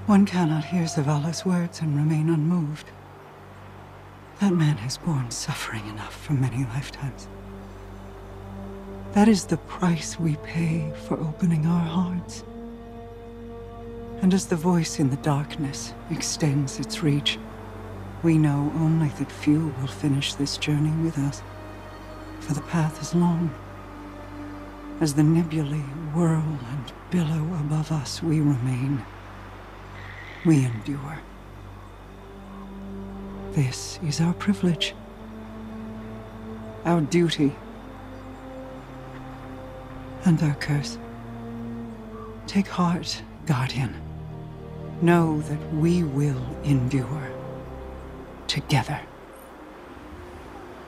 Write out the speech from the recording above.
One cannot hear Zavala's words and remain unmoved. That man has borne suffering enough for many lifetimes. That is the price we pay for opening our hearts. And as the voice in the darkness extends its reach, we know only that few will finish this journey with us, for the path is long. As the nebulae whirl and billow above us, we remain. We endure. This is our privilege, our duty, and our curse. Take heart, Guardian. Know that we will endure together.